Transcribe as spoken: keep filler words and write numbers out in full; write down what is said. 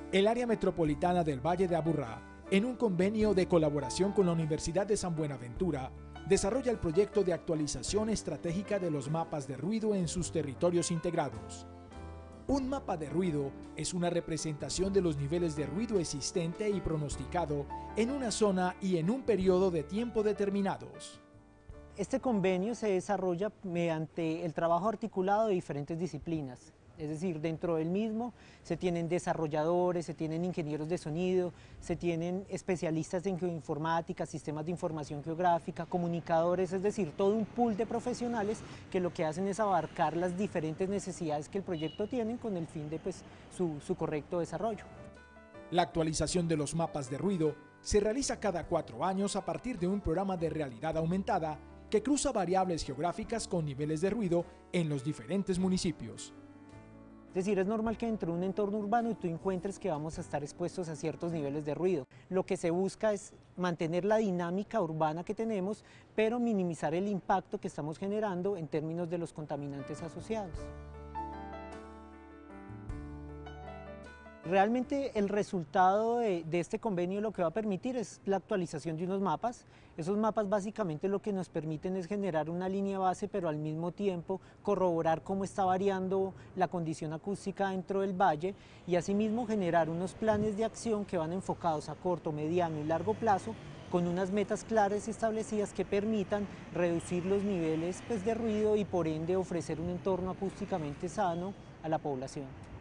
El área metropolitana del Valle de Aburrá, en un convenio de colaboración con la Universidad de San Buenaventura, desarrolla el proyecto de actualización estratégica de los mapas de ruido en sus territorios integrados. Un mapa de ruido es una representación de los niveles de ruido existente y pronosticado en una zona y en un periodo de tiempo determinados. Este convenio se desarrolla mediante el trabajo articulado de diferentes disciplinas. Es decir, dentro del mismo se tienen desarrolladores, se tienen ingenieros de sonido, se tienen especialistas en geoinformática, sistemas de información geográfica, comunicadores, es decir, todo un pool de profesionales que lo que hacen es abarcar las diferentes necesidades que el proyecto tiene con el fin de pues, su, su correcto desarrollo. La actualización de los mapas de ruido se realiza cada cuatro años a partir de un programa de realidad aumentada que cruza variables geográficas con niveles de ruido en los diferentes municipios. Es decir, es normal que dentro de un entorno urbano tú encuentres que vamos a estar expuestos a ciertos niveles de ruido. Lo que se busca es mantener la dinámica urbana que tenemos, pero minimizar el impacto que estamos generando en términos de los contaminantes asociados. Realmente el resultado de, de este convenio lo que va a permitir es la actualización de unos mapas. Esos mapas básicamente lo que nos permiten es generar una línea base, pero al mismo tiempo corroborar cómo está variando la condición acústica dentro del valle y asimismo generar unos planes de acción que van enfocados a corto, mediano y largo plazo con unas metas claras y establecidas que permitan reducir los niveles pues, de ruido y por ende ofrecer un entorno acústicamente sano a la población.